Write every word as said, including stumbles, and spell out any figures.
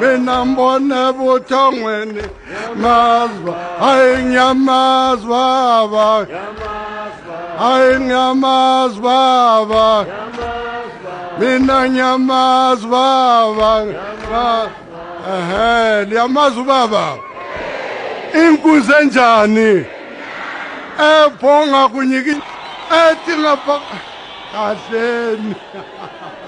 mina mbone buthongweni mazwa hayi ngiyamazwa baba hayi ngiyamazwa baba mina ngiyamazwa baba ehe liyamazwa baba inkuzi enjani ephonga kunyiki ethi ngapha kahleni